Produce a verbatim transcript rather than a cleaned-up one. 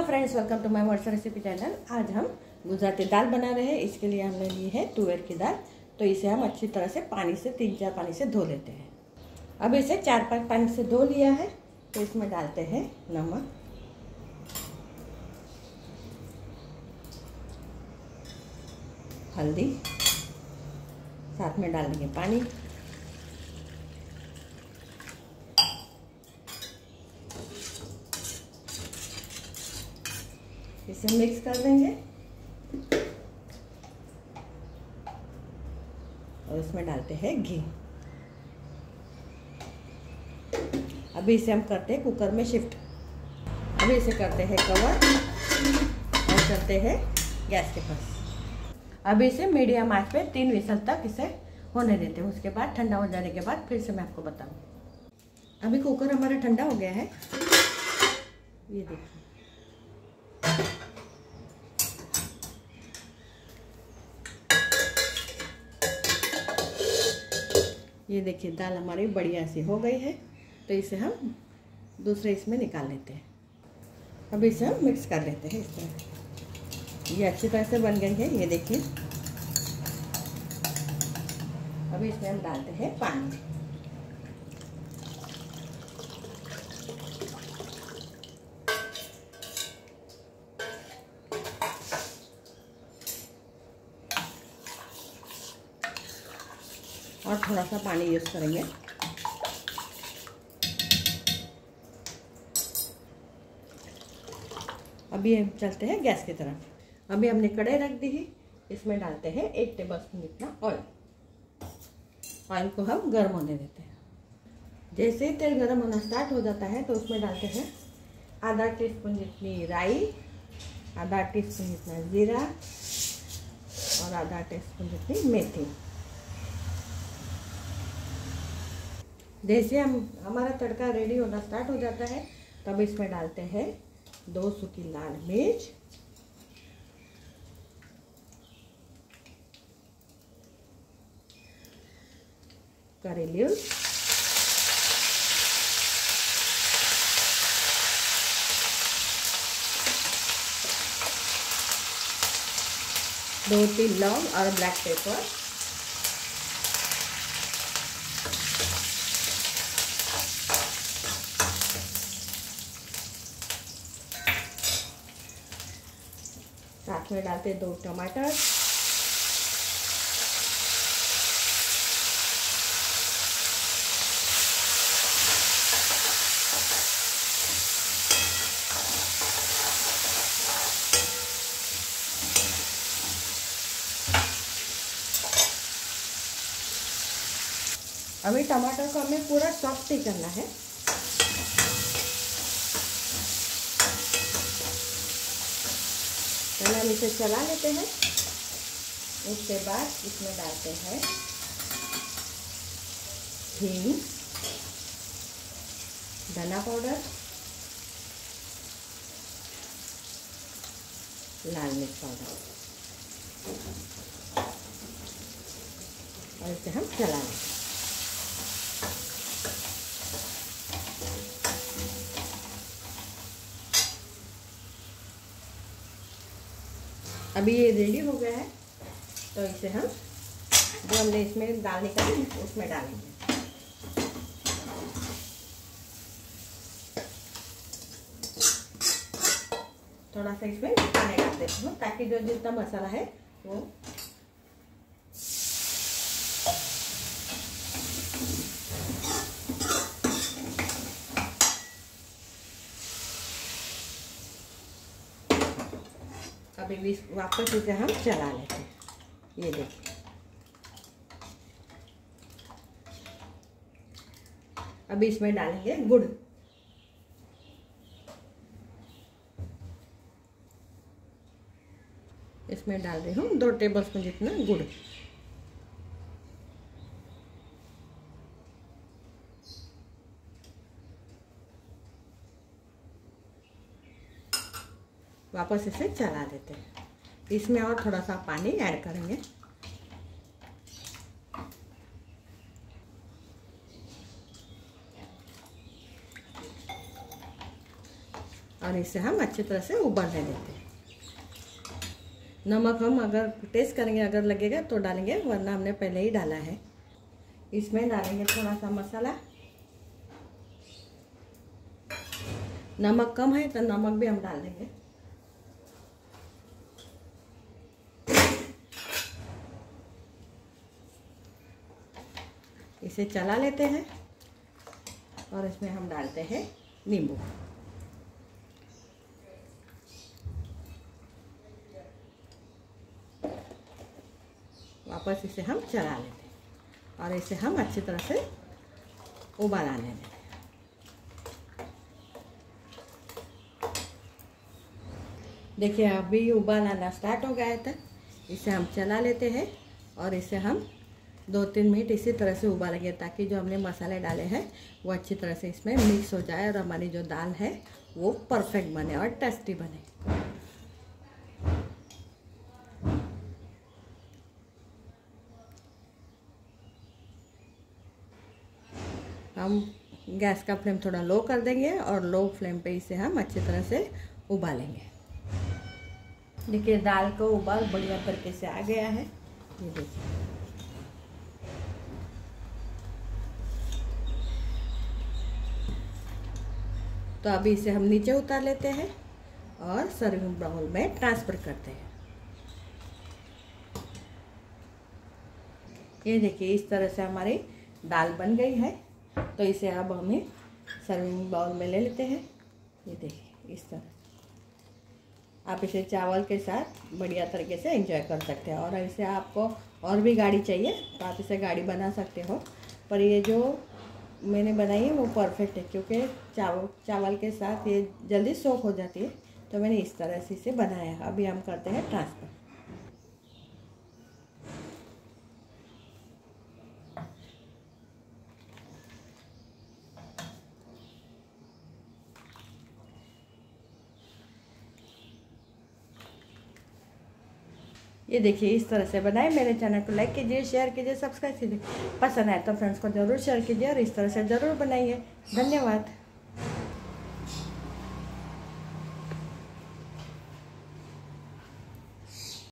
Friends, welcome to my WhatsApp recipe channel. आज हम गुजराती दाल बना रहे हैं। इसके लिए हमने ली है तुअर की दाल। तो इसे हम अच्छी तरह से पानी से तीन चार पानी से धो लेते हैं। अब इसे चार पांच पानी से धो लिया है तो इसमें डालते हैं नमक, हल्दी, साथ में डालेंगे पानी। इसे मिक्स कर देंगे और इसमें डालते हैं घी। अभी इसे हम करते हैं कुकर में शिफ्ट। अभी इसे करते हैं कवर और चलते हैं गैस के पास। अभी इसे मीडियम आंच पे तीन विसल तक इसे होने देते हैं। उसके बाद ठंडा हो जाने के बाद फिर से मैं आपको बताऊँ। अभी कुकर हमारा ठंडा हो गया है, ये देखिए। ये देखिए दाल हमारी बढ़िया सी हो गई है। तो इसे हम दूसरे इसमें निकाल लेते हैं। अब इसे हम मिक्स कर लेते हैं इस तरह। ये अच्छी तरह से बन गई है, ये देखिए। अभी इसमें हम डालते हैं पानी। और थोड़ा सा पानी यूज़ करेंगे। अभी हम चलते हैं गैस की तरफ। अभी हमने कढ़ाई रख दी है, इसमें डालते हैं एक टेबलस्पून जितना ऑयल। ऑयल को हम गर्म होने देते हैं। जैसे ही तेल गर्म होना स्टार्ट हो जाता है तो उसमें डालते हैं आधा टीस्पून जितनी राई, आधा टीस्पून जितना जीरा और आधा टीस्पून जितनी मेथी। जैसे हम हमारा तड़का रेडी होना स्टार्ट हो जाता है तब इसमें डालते हैं दो सूखी लाल मिर्च, करी लीव्स, दो तीन लौंग और ब्लैक पेपर, साथ में डालते दो टमाटर, अभी टमाटर को हमें पूरा सॉफ्ट ही करना है। पहले हम इसे चला लेते हैं। उसके बाद इसमें डालते हैं हींग, धना पाउडर, लाल मिर्च पाउडर और इसे हम चला लेते हैं। अभी ये रेडी हो गया है तो इसे हम जो हमने इसमें दाल निकाली उसमें डालेंगे। थोड़ा सा इसमें पानी डाल देती हूँ ताकि जो जितना मसाला है वो अभी वापस इसे हम चला लेते हैं। ये देखिए। अभी इसमें डालेंगे गुड़। इसमें डाल रही हूँ दो टेबलस्पून जितना गुड़। वापस इसे चला देते हैं। इसमें और थोड़ा सा पानी ऐड करेंगे। और इसे हम अच्छी तरह से उबलने देते हैं। नमक हम अगर टेस्ट करेंगे, अगर लगेगा तो डालेंगे, वरना हमने पहले ही डाला है। इसमें डालेंगे थोड़ा सा मसाला। नमक कम है तो नमक भी हम डाल देंगे। इसे चला लेते हैं और इसमें हम डालते हैं नींबू। वापस इसे हम चला लेते हैं और इसे हम अच्छी तरह से उबाल आने देते हैं। देखिए अभी उबाल आना स्टार्ट हो गया था। इसे हम चला लेते हैं और इसे हम दो तीन मिनट इसी तरह से उबालेंगे, ताकि जो हमने मसाले डाले हैं वो अच्छी तरह से इसमें मिक्स हो जाए और हमारी जो दाल है वो परफेक्ट बने और टेस्टी बने। हम गैस का फ्लेम थोड़ा लो कर देंगे और लो फ्लेम पे इसे हम अच्छी तरह से उबालेंगे। देखिए दाल को उबाल बढ़िया तरीके से आ गया है, ये देखिए। तो अभी इसे हम नीचे उतार लेते हैं और सर्विंग बाउल में ट्रांसफ़र करते हैं। ये देखिए इस तरह से हमारी दाल बन गई है। तो इसे अब हमें सर्विंग बाउल में ले लेते हैं। ये देखिए इस तरह आप इसे चावल के साथ बढ़िया तरीके से एंजॉय कर सकते हैं। और इसे आपको और भी गाढ़ी चाहिए तो आप इसे गाढ़ी बना सकते हो, पर ये जो मैंने बनाई है वो परफेक्ट है, क्योंकि चावल चावल के साथ ये जल्दी सोख हो जाती है। तो मैंने इस तरह से इसे बनाया है। अभी हम करते हैं ट्रांसफ़र। ये देखिए इस तरह से बनाए। मेरे चैनल को लाइक कीजिए, शेयर कीजिए, सब्सक्राइब कीजिए। पसंद आए तो फ्रेंड्स को ज़रूर शेयर कीजिए और इस तरह से ज़रूर बनाइए। धन्यवाद।